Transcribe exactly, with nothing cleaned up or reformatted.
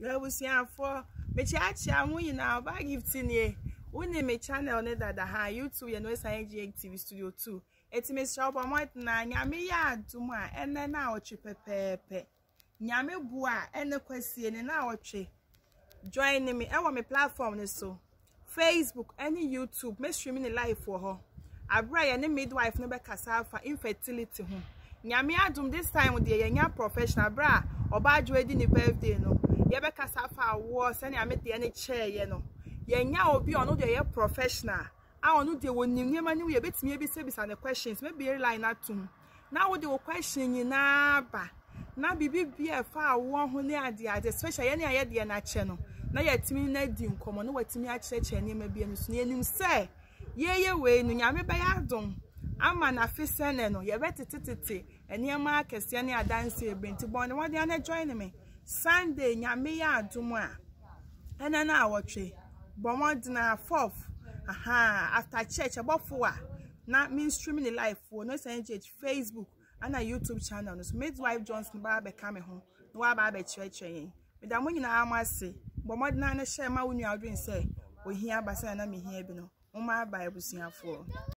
You will see her for me chat you now by gifting ye. Only me channel ne that ha YouTube you know say G T V studio two. It's me shop on what na nyame ya aduma ene na ochi pepepe. Nyame bua ene kwesi ene na ochi. Join me e me platform ne so. Facebook any YouTube me streaming live for her. Abra ye ne midwife no be kasa fa infertility ho. Nyame adum this time with the yenya professional bra oba adwedi ni birthday no. Ye be kasa fa wo se ne ame de ne chair ye no. Yenya obi ono de ye professional. I onu de wonim nyema ni we betimi be say bisa the questions maybe line atum. Na wo de wo question yi na ba. Na bibi bia fa wo ho ne ade ade especially ye ne aye de na che no. Na ye timi na di nkomo no watimi a che che ne ma bia no so ne enim say ye ye we no nyame be ya adom ama na fisene no ye betetete eniema akese ne adanse ebenti bon ne wode na join me Sunday nyame ya adom a ena na awotwe bomodina fourth aha after church abofo a na me streaming live for no say Facebook and a YouTube channel no so midwife Johnson ba be ka me ho no wa ba be church yen me da mo nyina amase bomodina na share ma wonu adwen say ohia basa na me hia bi no Uma Bible Singapore.